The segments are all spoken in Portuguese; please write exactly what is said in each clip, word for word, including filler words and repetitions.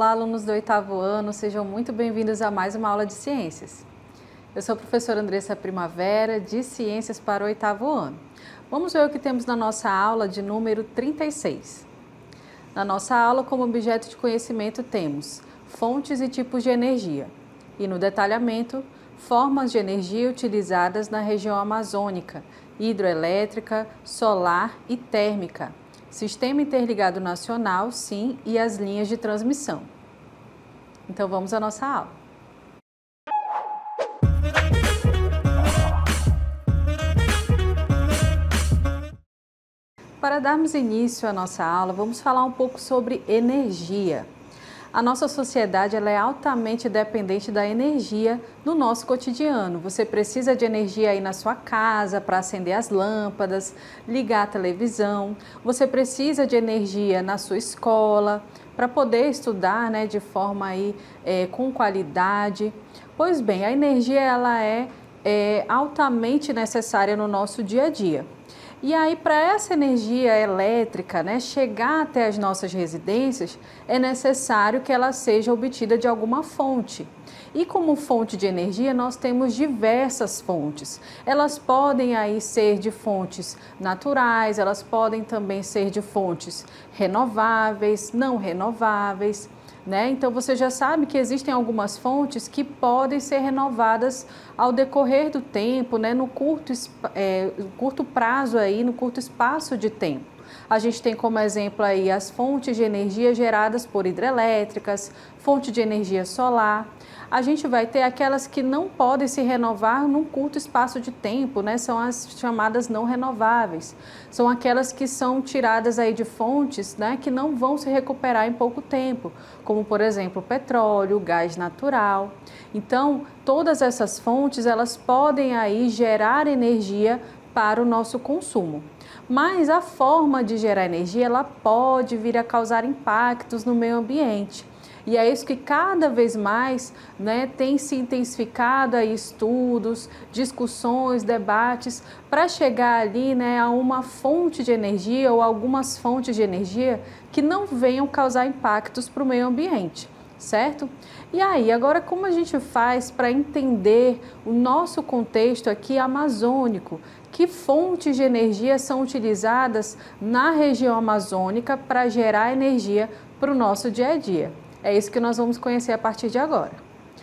Olá, alunos do oitavo ano, sejam muito bem-vindos a mais uma aula de ciências. Eu sou a professora Andressa Primavera, de Ciências para o oitavo ano. Vamos ver o que temos na nossa aula de número trinta e seis. Na nossa aula, como objeto de conhecimento, temos fontes e tipos de energia. E no detalhamento, formas de energia utilizadas na região amazônica, hidroelétrica, solar e térmica. Sistema Interligado Nacional, sim, e as linhas de transmissão. Então vamos à nossa aula. Para darmos início à nossa aula, vamos falar um pouco sobre energia. A nossa sociedade ela é altamente dependente da energia no nosso cotidiano. Você precisa de energia aí na sua casa para acender as lâmpadas, ligar a televisão. Você precisa de energia na sua escola para poder estudar, né, de forma aí, é, com qualidade. Pois bem, a energia ela é, é altamente necessária no nosso dia a dia. E aí, para essa energia elétrica, né, chegar até as nossas residências, é necessário que ela seja obtida de alguma fonte. E como fonte de energia, nós temos diversas fontes. Elas podem aí ser de fontes naturais, elas podem também ser de fontes renováveis, não renováveis. Né? Então você já sabe que existem algumas fontes que podem ser renovadas ao decorrer do tempo, né? no curto, é, curto prazo, aí, no curto espaço de tempo. A gente tem como exemplo aí as fontes de energia geradas por hidrelétricas, fonte de energia solar. A gente vai ter aquelas que não podem se renovar num curto espaço de tempo, né? São as chamadas não renováveis. São aquelas que são tiradas aí de fontes, né, que não vão se recuperar em pouco tempo, como por exemplo petróleo, gás natural. Então, todas essas fontes elas podem aí gerar energia para o nosso consumo. Mas a forma de gerar energia ela pode vir a causar impactos no meio ambiente. E é isso que cada vez mais, né, tem se intensificado aí estudos, discussões, debates, para chegar ali, né, a uma fonte de energia ou algumas fontes de energia que não venham causar impactos para o meio ambiente, certo? E aí, agora como a gente faz para entender o nosso contexto aqui amazônico? Que fontes de energia são utilizadas na região amazônica para gerar energia para o nosso dia a dia? É isso que nós vamos conhecer a partir de agora.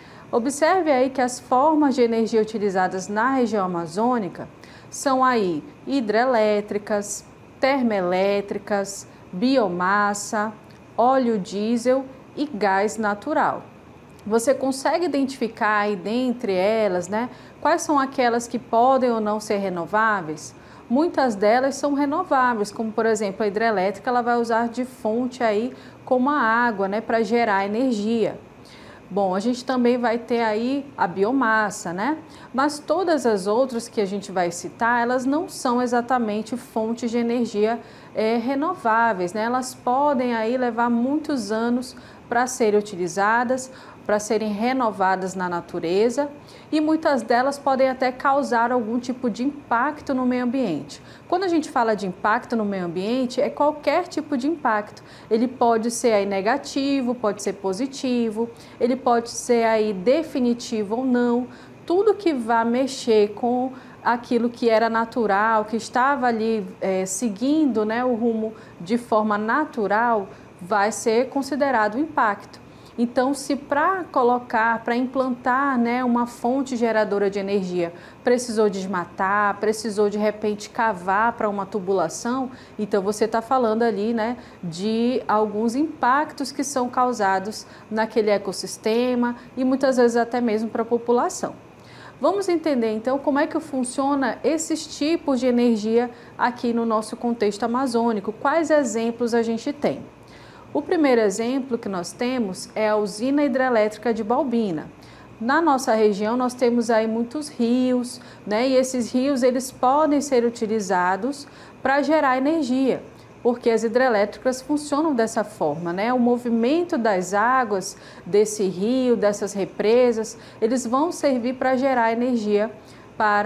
Observe aí que as formas de energia utilizadas na região amazônica são aí hidrelétricas, termoelétricas, biomassa, óleo diesel e gás natural. Você consegue identificar aí dentre elas, né, quais são aquelas que podem ou não ser renováveis? Muitas delas são renováveis, como por exemplo a hidrelétrica, ela vai usar de fonte aí como a água, né, para gerar energia. Bom, a gente também vai ter aí a biomassa, né? Mas todas as outras que a gente vai citar, elas não são exatamente fontes de energia é, renováveis, né? Elas podem aí levar muitos anos para serem utilizadas, para serem renovadas na natureza e muitas delas podem até causar algum tipo de impacto no meio ambiente. Quando a gente fala de impacto no meio ambiente, é qualquer tipo de impacto. Ele pode ser aí negativo, pode ser positivo, ele pode ser aí definitivo ou não. Tudo que vá mexer com aquilo que era natural, que estava ali é, seguindo, né, o rumo de forma natural, vai ser considerado impacto. Então, se para colocar, para implantar, né, uma fonte geradora de energia, precisou desmatar, precisou de repente cavar para uma tubulação, então você está falando ali, né, de alguns impactos que são causados naquele ecossistema e muitas vezes até mesmo para a população. Vamos entender então como é que funciona esses tipos de energia aqui no nosso contexto amazônico, quais exemplos a gente tem. O primeiro exemplo que nós temos é a usina hidrelétrica de Balbina. Na nossa região nós temos aí muitos rios, né? E esses rios eles podem ser utilizados para gerar energia, porque as hidrelétricas funcionam dessa forma, né? O movimento das águas desse rio, dessas represas, eles vão servir para gerar energia para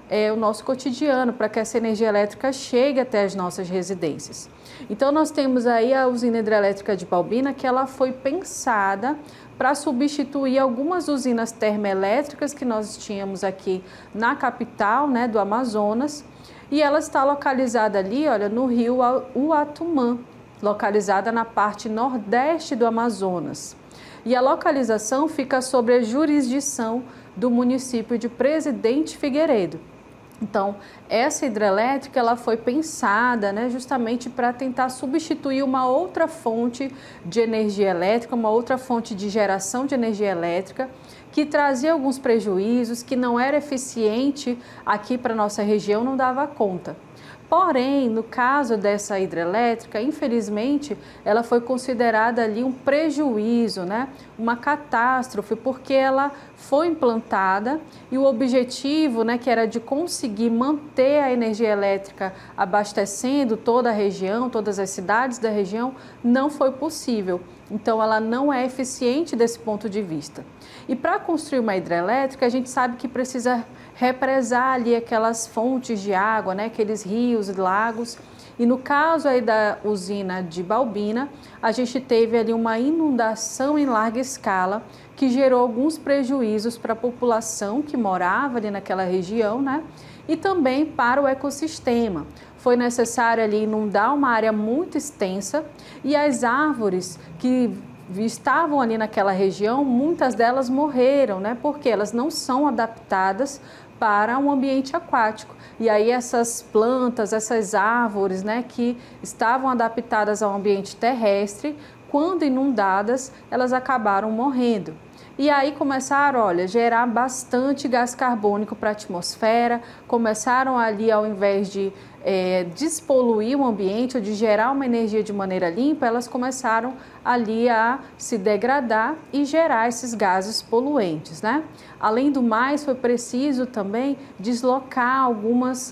é, o nosso cotidiano, para que essa energia elétrica chegue até as nossas residências. Então nós temos aí a usina hidrelétrica de Balbina, que ela foi pensada para substituir algumas usinas termoelétricas que nós tínhamos aqui na capital, né, do Amazonas, e ela está localizada ali, olha, no rio Uatumã, localizada na parte nordeste do Amazonas. E a localização fica sob a jurisdição do município de Presidente Figueiredo. Então, essa hidrelétrica ela foi pensada, né, justamente para tentar substituir uma outra fonte de energia elétrica, uma outra fonte de geração de energia elétrica, que trazia alguns prejuízos, que não era eficiente aqui para a nossa região, não dava conta. Porém, no caso dessa hidrelétrica, infelizmente, ela foi considerada ali um prejuízo, né? Uma catástrofe, porque ela foi implantada e o objetivo, né, que era de conseguir manter a energia elétrica abastecendo toda a região, todas as cidades da região, não foi possível. Então, ela não é eficiente desse ponto de vista. E para construir uma hidrelétrica, a gente sabe que precisa represar ali aquelas fontes de água, né, aqueles rios, lagos. E no caso aí da usina de Balbina, a gente teve ali uma inundação em larga escala que gerou alguns prejuízos para a população que morava ali naquela região, né, e também para o ecossistema. Foi necessário ali inundar uma área muito extensa e as árvores que estavam ali naquela região, muitas delas morreram, né, porque elas não são adaptadas para um ambiente aquático. E aí essas plantas, essas árvores, né, que estavam adaptadas ao ambiente terrestre, quando inundadas, elas acabaram morrendo. E aí começaram, olha, gerar bastante gás carbônico para a atmosfera, começaram ali, ao invés de é, despoluir o ambiente ou de gerar uma energia de maneira limpa, elas começaram ali a se degradar e gerar esses gases poluentes, né? Além do mais, foi preciso também deslocar algumas,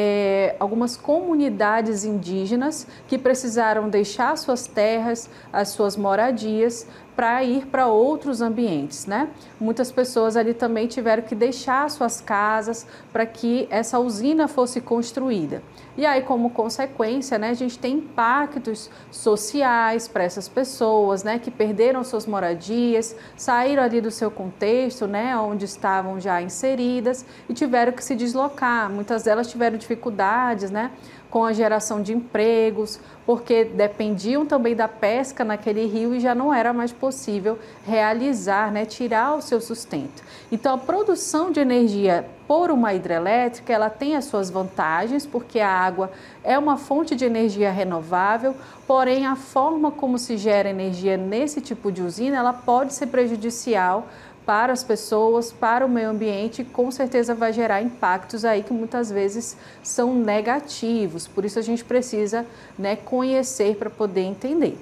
é, algumas comunidades indígenas que precisaram deixar suas terras, as suas moradias, para ir para outros ambientes, né? Muitas pessoas ali também tiveram que deixar suas casas para que essa usina fosse construída. E aí, como consequência, né, a gente tem impactos sociais para essas pessoas, né, que perderam suas moradias, saíram ali do seu contexto, né, onde estavam já inseridas e tiveram que se deslocar. Muitas delas tiveram dificuldades, né, com a geração de empregos, porque dependiam também da pesca naquele rio e já não era mais possível realizar, né, tirar o seu sustento. Então, a produção de energia por uma hidrelétrica, ela tem as suas vantagens, porque a água é uma fonte de energia renovável, porém a forma como se gera energia nesse tipo de usina, ela pode ser prejudicial para as pessoas, para o meio ambiente, com certeza vai gerar impactos aí que muitas vezes são negativos. Por isso a gente precisa, né, conhecer para poder entender.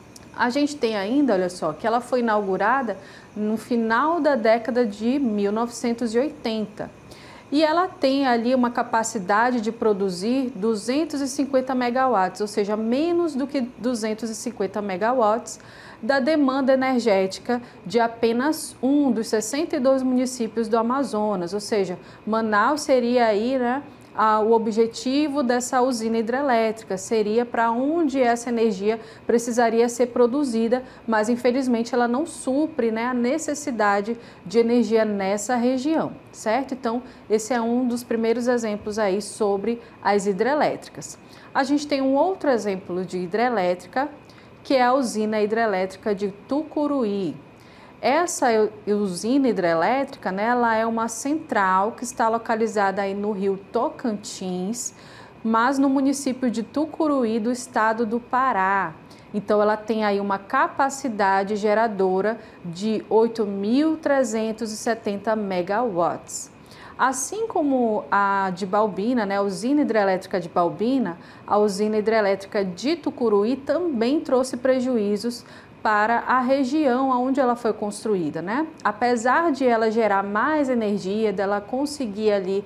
A gente tem ainda, olha só, que ela foi inaugurada no final da década de mil novecentos e oitenta. E ela tem ali uma capacidade de produzir duzentos e cinquenta megawatts, ou seja, menos do que duzentos e cinquenta megawatts da demanda energética de apenas um dos sessenta e dois municípios do Amazonas, ou seja, Manaus seria aí, né, a, o objetivo dessa usina hidrelétrica, seria para onde essa energia precisaria ser produzida, mas infelizmente ela não supre, né, a necessidade de energia nessa região, certo? Então, esse é um dos primeiros exemplos aí sobre as hidrelétricas. A gente tem um outro exemplo de hidrelétrica, que é a usina hidrelétrica de Tucuruí. Essa usina hidrelétrica, né, ela é uma central que está localizada aí no rio Tocantins, mas no município de Tucuruí, do estado do Pará. Então, ela tem aí uma capacidade geradora de oito mil trezentos e setenta megawatts. Assim como a de Balbina, né, a usina hidrelétrica de Balbina, a usina hidrelétrica de Tucuruí também trouxe prejuízos para a região onde ela foi construída, né? Apesar de ela gerar mais energia, dela conseguir ali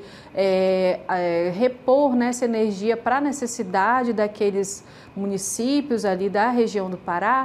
é, é, repor, né, essa energia para a necessidade daqueles municípios ali da região do Pará,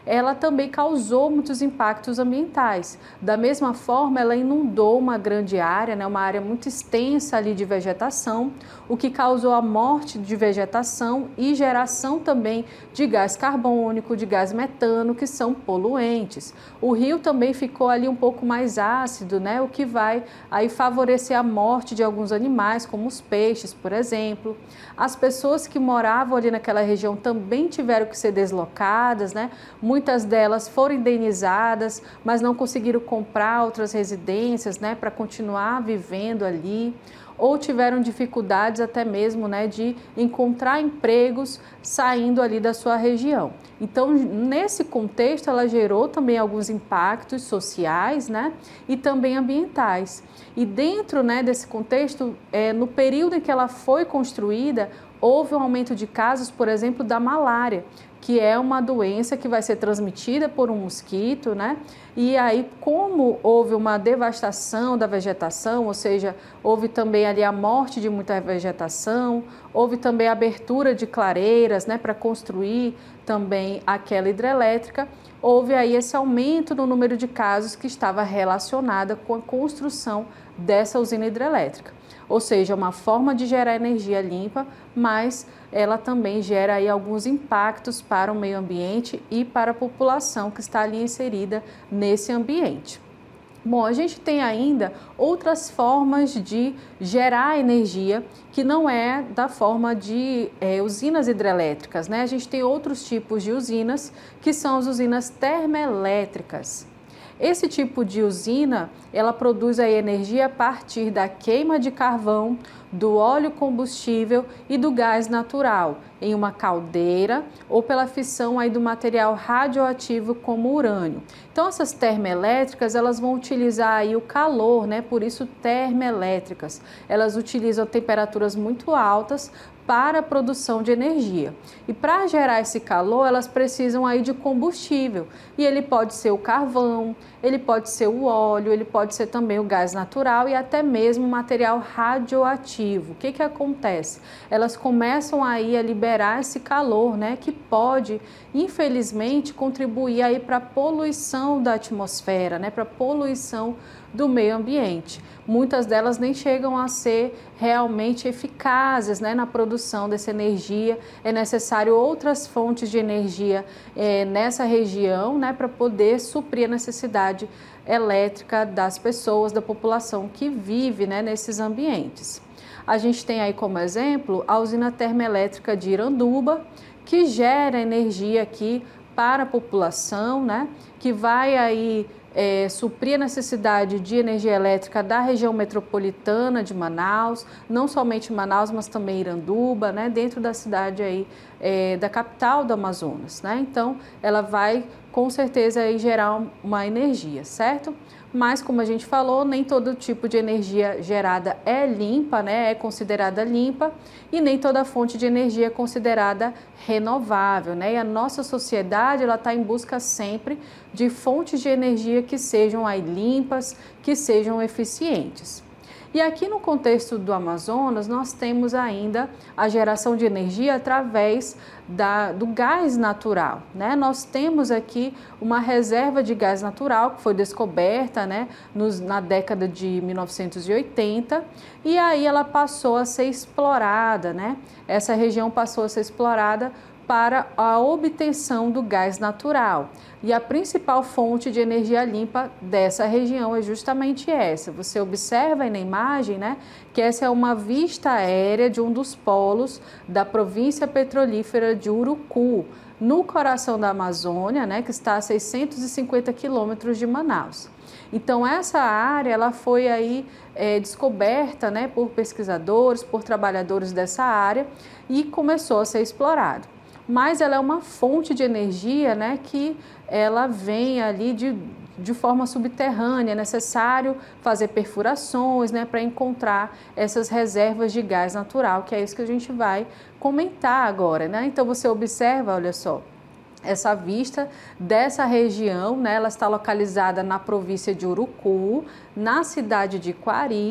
ela também causou muitos impactos ambientais. Da mesma forma, ela inundou uma grande área, né, uma área muito extensa ali de vegetação, o que causou a morte de vegetação e geração também de gás carbônico, de gás metano, que são poluentes. O rio também ficou ali um pouco mais ácido, né, o que vai aí favorecer a morte de alguns animais, como os peixes, por exemplo. As pessoas que moravam ali naquela região também tiveram que ser deslocadas, né? Muitas delas foram indenizadas, mas não conseguiram comprar outras residências, né, para continuar vivendo ali, ou tiveram dificuldades até mesmo, né, de encontrar empregos saindo ali da sua região. Então, nesse contexto, ela gerou também alguns impactos sociais, né, e também ambientais. E dentro, né, desse contexto, é, no período em que ela foi construída, houve um aumento de casos, por exemplo, da malária, que é uma doença que vai ser transmitida por um mosquito, né? E aí, como houve uma devastação da vegetação, ou seja, houve também ali a morte de muita vegetação, houve também a abertura de clareiras, né, para construir também aquela hidrelétrica, houve aí esse aumento no número de casos que estava relacionada com a construção dessa usina hidrelétrica. Ou seja, uma forma de gerar energia limpa, mas ela também gera aí alguns impactos para o meio ambiente e para a população que está ali inserida nesse ambiente. Bom, a gente tem ainda outras formas de gerar energia que não é da forma de é, usinas hidrelétricas, né? A gente tem outros tipos de usinas que são as usinas termoelétricas. Esse tipo de usina, ela produz a energia a partir da queima de carvão, do óleo combustível e do gás natural em uma caldeira ou pela fissão aí do material radioativo como urânio. Então essas termoelétricas, elas vão utilizar aí o calor, né? Por isso termoelétricas. Elas utilizam temperaturas muito altas para a produção de energia. E para gerar esse calor, elas precisam aí de combustível. E ele pode ser o carvão, ele pode ser o óleo, ele pode ser também o gás natural e até mesmo material radioativo. O que que acontece? Elas começam aí a liberar esse calor, né, que pode, infelizmente, contribuir aí para a poluição da atmosfera, né, para a poluição do meio ambiente. Muitas delas nem chegam a ser realmente eficazes, né, na produção dessa energia. É necessário outras fontes de energia é, nessa região, né, para poder suprir a necessidade elétrica das pessoas, da população que vive, né, nesses ambientes. A gente tem aí como exemplo a usina termoelétrica de Iranduba, que gera energia aqui para a população, né, que vai aí É, suprir a necessidade de energia elétrica da região metropolitana de Manaus, não somente Manaus, mas também Iranduba, né, dentro da cidade aí, é, da capital do Amazonas, né? Então, ela vai com certeza aí gerar uma energia, certo? Mas, como a gente falou, nem todo tipo de energia gerada é limpa, né? É considerada limpa, e nem toda fonte de energia é considerada renovável, né? E a nossa sociedade, ela está em busca sempre de fontes de energia que sejam aí limpas, que sejam eficientes. E aqui no contexto do Amazonas, nós temos ainda a geração de energia através da, do gás natural, né? Nós temos aqui uma reserva de gás natural que foi descoberta, né, nos, na década de mil novecentos e oitenta, e aí ela passou a ser explorada, né? Essa região passou a ser explorada para a obtenção do gás natural. E a principal fonte de energia limpa dessa região é justamente essa. Você observa aí na imagem, né, que essa é uma vista aérea de um dos polos da província petrolífera de Urucu, no coração da Amazônia, né, que está a seiscentos e cinquenta quilômetros de Manaus. Então essa área, ela foi aí é, descoberta, né, por pesquisadores, por trabalhadores dessa área, e começou a ser explorado. Mas ela é uma fonte de energia, né, que ela vem ali de, de forma subterrânea. É necessário fazer perfurações, né, para encontrar essas reservas de gás natural, que é isso que a gente vai comentar agora, né? Então você observa, olha só, essa vista dessa região, né, ela está localizada na província de Urucu, na cidade de Quari,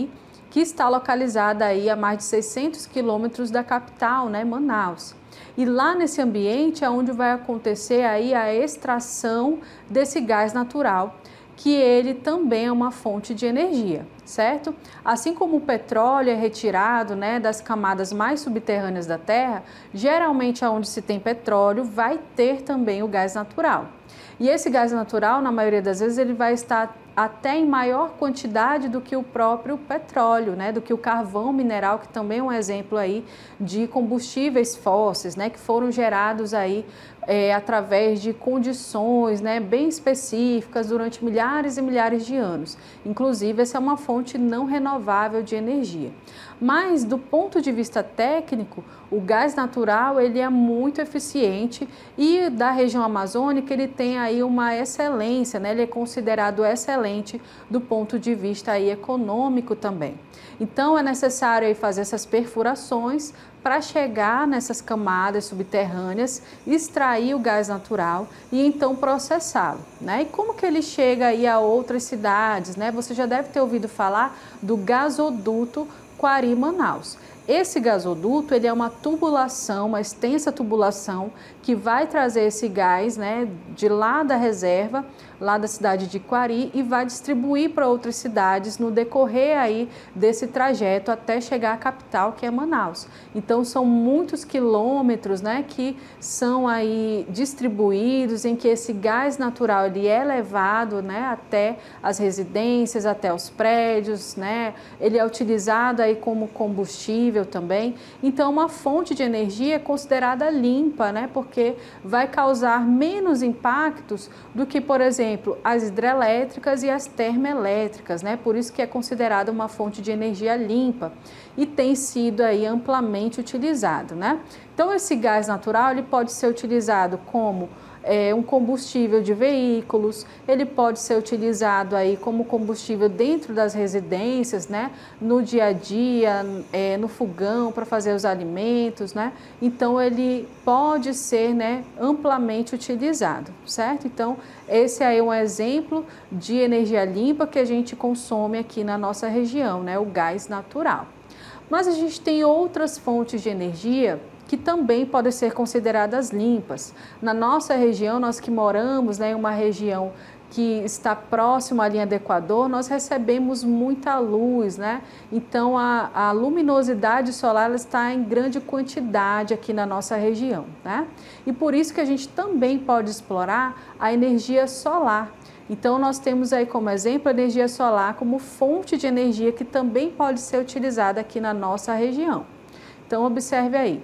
que está localizada aí a mais de seiscentos quilômetros da capital, né, Manaus. E lá nesse ambiente é onde vai acontecer aí a extração desse gás natural, que ele também é uma fonte de energia, certo? Assim como o petróleo é retirado, né, das camadas mais subterrâneas da Terra, geralmente onde se tem petróleo vai ter também o gás natural. E esse gás natural, na maioria das vezes, ele vai estar até em maior quantidade do que o próprio petróleo, né, do que o carvão mineral, que também é um exemplo aí de combustíveis fósseis, né, que foram gerados aí é, através de condições, né, bem específicas durante milhares e milhares de anos. Inclusive, essa é uma fonte não renovável de energia. Mas, do ponto de vista técnico, o gás natural ele é muito eficiente e da região amazônica ele tem aí uma excelência, né? Ele é considerado excelente do ponto de vista aí econômico também. Então é necessário aí fazer essas perfurações para chegar nessas camadas subterrâneas, extrair o gás natural e então processá-lo, né? E como que ele chega aí a outras cidades, né? Você já deve ter ouvido falar do gasoduto Quari-Manaus. Esse gasoduto ele é uma tubulação, uma extensa tubulação que vai trazer esse gás, né, de lá da reserva, lá da cidade de Quari e vai distribuir para outras cidades no decorrer aí desse trajeto até chegar à capital, que é Manaus. Então são muitos quilômetros, né, que são aí distribuídos em que esse gás natural ele é levado, né, até as residências, até os prédios, né? Ele é utilizado aí como combustível também. Então uma fonte de energia é considerada limpa, né, porque vai causar menos impactos do que, por exemplo, as hidrelétricas e as termoelétricas, né? Por isso que é considerada uma fonte de energia limpa e tem sido aí amplamente utilizado, né? Então esse gás natural ele pode ser utilizado como É, um combustível de veículos, ele pode ser utilizado aí como combustível dentro das residências, né? No dia a dia, é, no fogão para fazer os alimentos, né? Então ele pode ser, né, amplamente utilizado, certo? Então esse aí é um exemplo de energia limpa que a gente consome aqui na nossa região, né? O gás natural. Mas a gente tem outras fontes de energia que também podem ser consideradas limpas. Na nossa região, nós que moramos, né, em uma região que está próximo à linha do Equador, nós recebemos muita luz, né? Então a, a luminosidade solar ela está em grande quantidade aqui na nossa região, né? E por isso que a gente também pode explorar a energia solar. Então nós temos aí como exemplo a energia solar como fonte de energia que também pode ser utilizada aqui na nossa região. Então observe aí.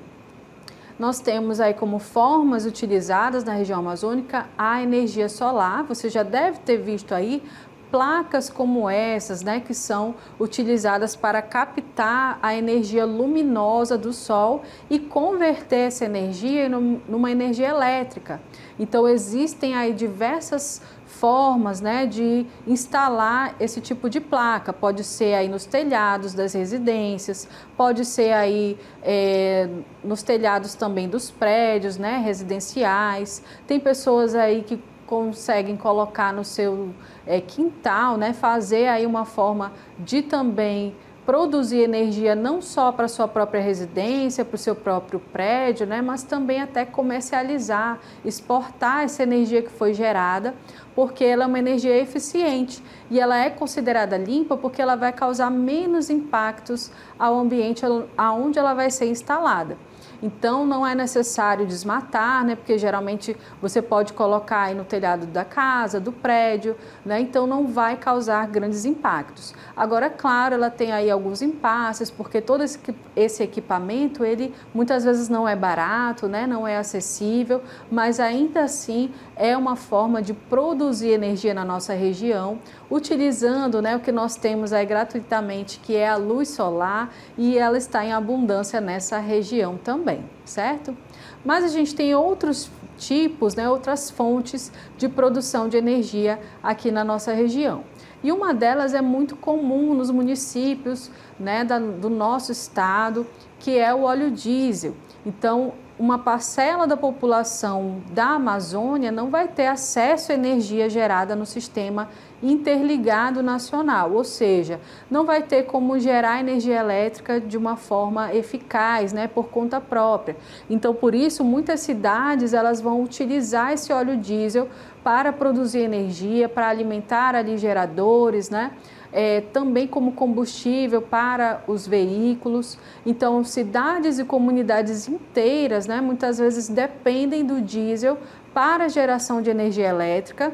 Nós temos aí como formas utilizadas na região amazônica a energia solar. Você já deve ter visto aí placas como essas, né, que são utilizadas para captar a energia luminosa do sol e converter essa energia numa energia elétrica. Então existem aí diversas formas, né, de instalar esse tipo de placa. Pode ser aí nos telhados das residências, pode ser aí é, nos telhados também dos prédios, né, residenciais. Tem pessoas aí que conseguem colocar no seu é, quintal, né, fazer aí uma forma de também produzir energia não só para a sua própria residência, para o seu próprio prédio, né, mas também até comercializar, exportar essa energia que foi gerada, porque ela é uma energia eficiente e ela é considerada limpa porque ela vai causar menos impactos ao ambiente aonde ela vai ser instalada. Então não é necessário desmatar, né? Porque geralmente você pode colocar aí no telhado da casa, do prédio, né? Então não vai causar grandes impactos. Agora, claro, ela tem aí alguns impasses, porque todo esse, esse equipamento, ele muitas vezes não é barato, né? Não é acessível, mas ainda assim é uma forma de produzir energia na nossa região, utilizando, né, o que nós temos aí gratuitamente, que é a luz solar, e ela está em abundância nessa região também, certo? Mas a gente tem outros tipos, né, outras fontes de produção de energia aqui na nossa região. E uma delas é muito comum nos municípios, né, da, do nosso estado, que é o óleo diesel. Então, uma parcela da população da Amazônia não vai ter acesso à energia gerada no sistema interligado nacional, ou seja, não vai ter como gerar energia elétrica de uma forma eficaz, né, por conta própria. Então, por isso, muitas cidades elas vão utilizar esse óleo diesel para produzir energia, para alimentar ali geradores, né? É, também como combustível para os veículos. Então, cidades e comunidades inteiras, né, muitas vezes dependem do diesel para a geração de energia elétrica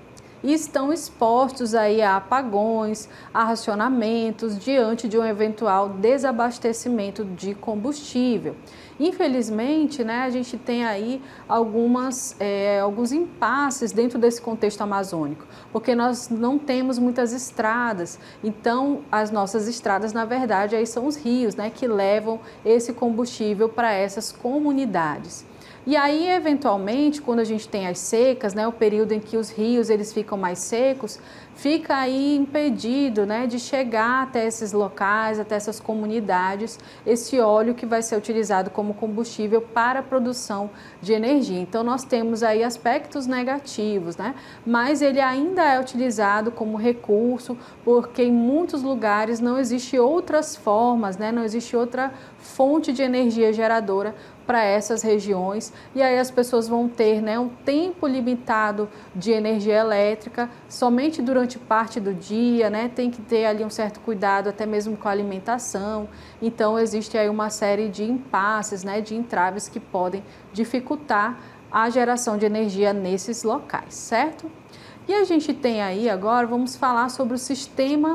e estão expostos aí a apagões, a racionamentos diante de um eventual desabastecimento de combustível. Infelizmente, né, a gente tem aí algumas, é, alguns impasses dentro desse contexto amazônico, porque nós não temos muitas estradas, então as nossas estradas, na verdade, aí são os rios, né, que levam esse combustível para essas comunidades. E aí, eventualmente, quando a gente tem as secas, né, o período em que os rios eles ficam mais secos, fica aí impedido, né, de chegar até esses locais, até essas comunidades, esse óleo que vai ser utilizado como combustível para a produção de energia. Então, nós temos aí aspectos negativos, né, mas ele ainda é utilizado como recurso, porque em muitos lugares não existe outras formas, né, não existe outra fonte de energia geradora para essas regiões, e aí as pessoas vão ter, né, um tempo limitado de energia elétrica, somente durante parte do dia, né, tem que ter ali um certo cuidado até mesmo com a alimentação. Então existe aí uma série de impasses, né, de entraves que podem dificultar a geração de energia nesses locais, certo? E a gente tem aí agora, vamos falar sobre o Sistema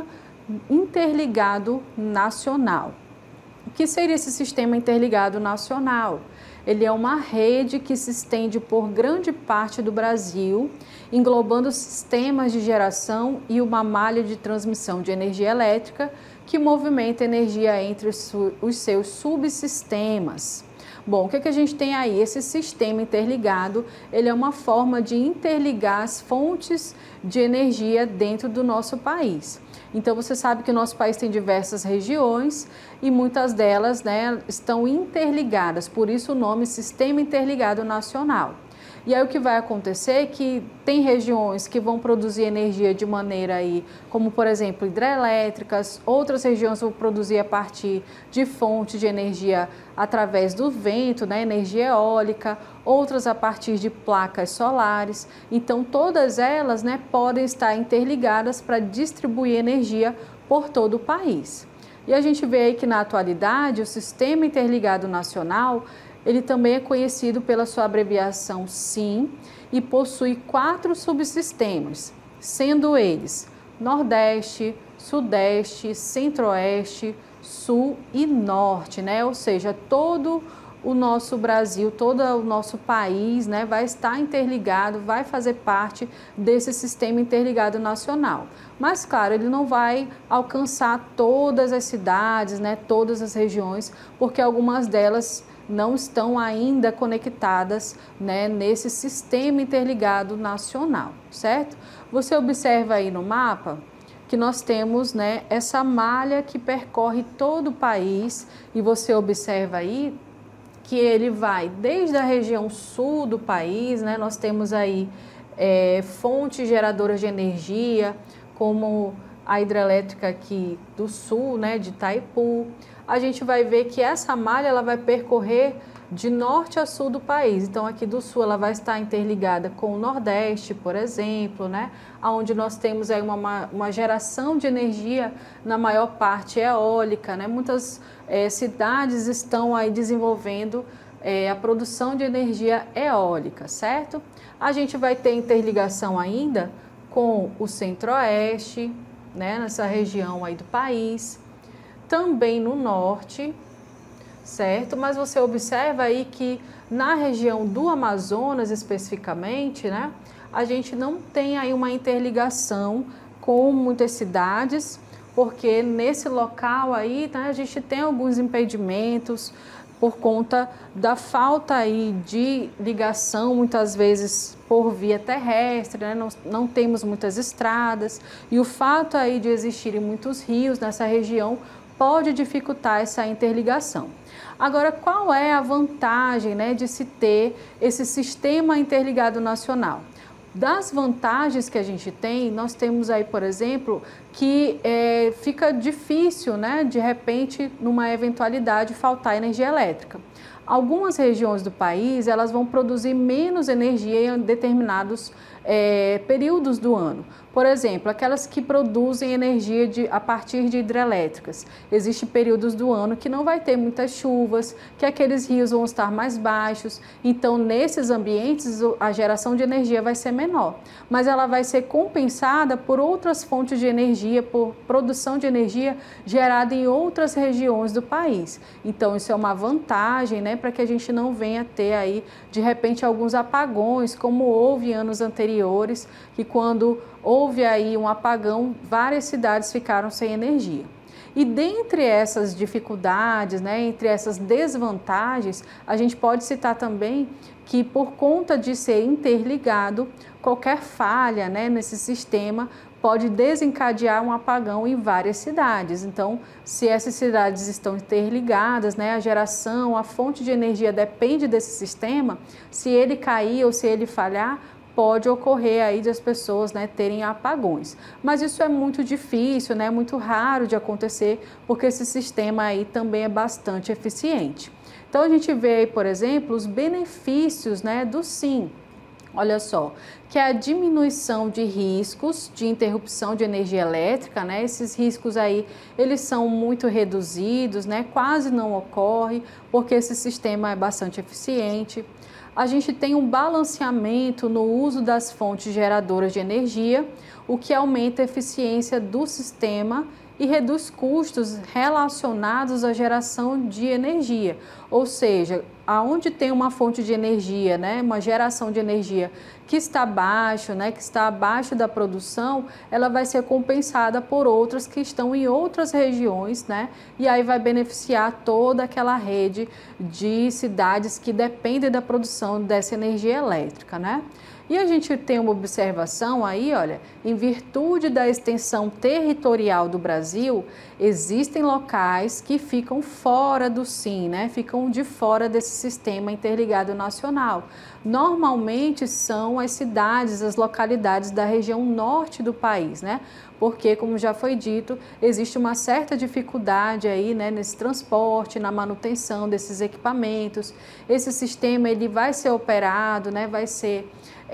Interligado Nacional. O que seria esse Sistema Interligado Nacional? Ele é uma rede que se estende por grande parte do Brasil, englobando sistemas de geração e uma malha de transmissão de energia elétrica que movimenta energia entre os seus subsistemas. Bom, o que, que a gente tem aí? Esse sistema interligado, ele é uma forma de interligar as fontes de energia dentro do nosso país. Então, você sabe que o nosso país tem diversas regiões e muitas delas, né, estão interligadas, por isso o nome Sistema Interligado Nacional. E aí o que vai acontecer é que tem regiões que vão produzir energia de maneira aí, como por exemplo hidrelétricas, outras regiões vão produzir a partir de fontes de energia através do vento, né, energia eólica, outras a partir de placas solares. Então todas elas, né, podem estar interligadas para distribuir energia por todo o país. E a gente vê aí que na atualidade o Sistema Interligado Nacional ele também é conhecido pela sua abreviação SIM e possui quatro subsistemas, sendo eles Nordeste, Sudeste, Centro-Oeste, Sul e Norte, né? Ou seja, todo o nosso Brasil, todo o nosso país, né, vai estar interligado, vai fazer parte desse Sistema Interligado Nacional. Mas, claro, ele não vai alcançar todas as cidades, né, todas as regiões, porque algumas delas não estão ainda conectadas, né, nesse Sistema Interligado Nacional, certo? Você observa aí no mapa que nós temos, né, essa malha que percorre todo o país e você observa aí que ele vai desde a região sul do país, né, nós temos aí é, fontes geradoras de energia, como a hidrelétrica aqui do sul, né, de Itaipu. A gente vai ver que essa malha ela vai percorrer de norte a sul do país. Então, aqui do sul ela vai estar interligada com o Nordeste, por exemplo, né? Onde nós temos aí uma, uma geração de energia, na maior parte eólica, né? Muitas é, cidades estão aí desenvolvendo é, a produção de energia eólica, certo? A gente vai ter interligação ainda com o Centro-Oeste, né? Nessa região aí do país. Também no norte, certo? Mas você observa aí que na região do Amazonas especificamente, né, a gente não tem aí uma interligação com muitas cidades, porque nesse local aí, né, a gente tem alguns impedimentos por conta da falta aí de ligação, muitas vezes por via terrestre, né? não, não temos muitas estradas, e o fato aí de existirem muitos rios nessa região pode dificultar essa interligação. Agora, qual é a vantagem, né, de se ter esse sistema interligado nacional? Das vantagens que a gente tem, nós temos aí, por exemplo, que é, fica difícil, né, de repente, numa eventualidade, faltar energia elétrica. Algumas regiões do país, elas vão produzir menos energia em determinados é, períodos do ano. Por exemplo, aquelas que produzem energia de, a partir de hidrelétricas. Existem períodos do ano que não vai ter muitas chuvas, que aqueles rios vão estar mais baixos. Então, nesses ambientes, a geração de energia vai ser menor. Mas ela vai ser compensada por outras fontes de energia, por produção de energia gerada em outras regiões do país. Então, isso é uma vantagem, né, para que a gente não venha ter aí, de repente, alguns apagões, como houve em anos anteriores, que quando houve aí um apagão, várias cidades ficaram sem energia. E dentre essas dificuldades, né, entre essas desvantagens, a gente pode citar também que por conta de ser interligado, qualquer falha, né, nesse sistema pode desencadear um apagão em várias cidades. Então, se essas cidades estão interligadas, né, a geração, a fonte de energia depende desse sistema, se ele cair ou se ele falhar, pode ocorrer aí de as pessoas, né, terem apagões. Mas isso é muito difícil, né, muito raro de acontecer, porque esse sistema aí também é bastante eficiente. Então a gente vê aí, por exemplo, os benefícios, né, do SIM. Olha só, que é a diminuição de riscos de interrupção de energia elétrica, né? Esses riscos aí, eles são muito reduzidos, né? Quase não ocorre, porque esse sistema é bastante eficiente. A gente tem um balanceamento no uso das fontes geradoras de energia, o que aumenta a eficiência do sistema e reduz custos relacionados à geração de energia. Ou seja, aonde tem uma fonte de energia, né, uma geração de energia que está abaixo, né, que está abaixo da produção, ela vai ser compensada por outras que estão em outras regiões, né, e aí vai beneficiar toda aquela rede de cidades que dependem da produção dessa energia elétrica, né? E a gente tem uma observação aí, olha, em virtude da extensão territorial do Brasil, existem locais que ficam fora do SIM, né? Ficam de fora desse sistema interligado nacional. Normalmente são as cidades, as localidades da região norte do país, né? Porque, como já foi dito, existe uma certa dificuldade aí, né, nesse transporte, na manutenção desses equipamentos. Esse sistema ele vai ser operado, né, vai ser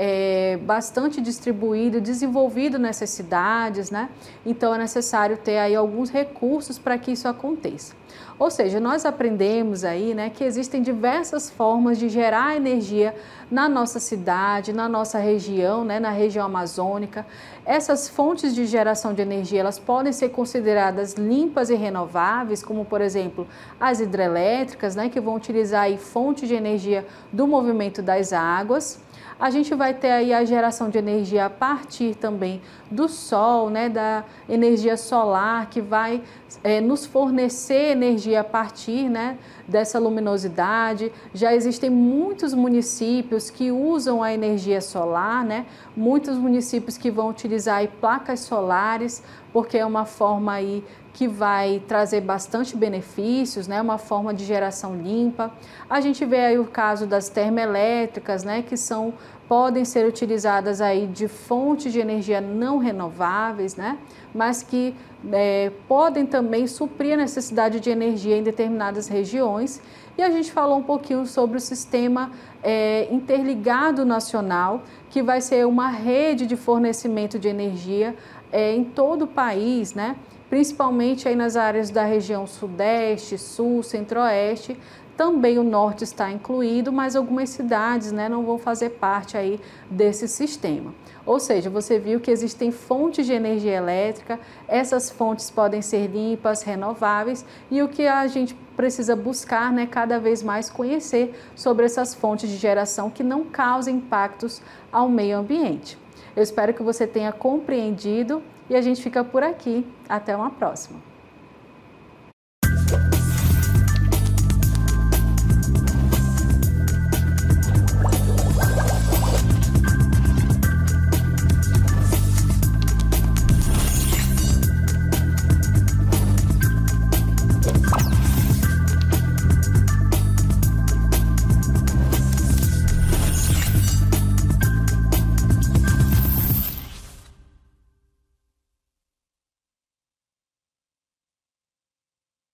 é, bastante distribuído, desenvolvido nessas cidades, né? Então é necessário ter aí alguns recursos para que isso aconteça. Ou seja, nós aprendemos aí, né, que existem diversas formas de gerar energia na nossa cidade, na nossa região, né, na região amazônica. Essas fontes de geração de energia, elas podem ser consideradas limpas e renováveis, como por exemplo as hidrelétricas, né, que vão utilizar aí fonte de energia do movimento das águas. A gente vai ter aí a geração de energia a partir também do sol, né, da energia solar, que vai é, nos fornecer energia a partir, né, dessa luminosidade. Já existem muitos municípios que usam a energia solar, né, muitos municípios que vão utilizar aí placas solares, porque é uma forma aí que vai trazer bastante benefícios, né? Uma forma de geração limpa. A gente vê aí o caso das termoelétricas, né? Que são, podem ser utilizadas aí de fontes de energia não renováveis, né? Mas que é, podem também suprir a necessidade de energia em determinadas regiões. E a gente falou um pouquinho sobre o sistema é, interligado nacional, que vai ser uma rede de fornecimento de energia é, em todo o país, né? Principalmente aí nas áreas da região sudeste, sul, centro-oeste. Também o norte está incluído, mas algumas cidades, né, não vão fazer parte aí desse sistema. Ou seja, você viu que existem fontes de energia elétrica, essas fontes podem ser limpas, renováveis, e o que a gente precisa buscar, né, cada vez mais conhecer sobre essas fontes de geração que não causem impactos ao meio ambiente. Eu espero que você tenha compreendido e a gente fica por aqui. Até uma próxima.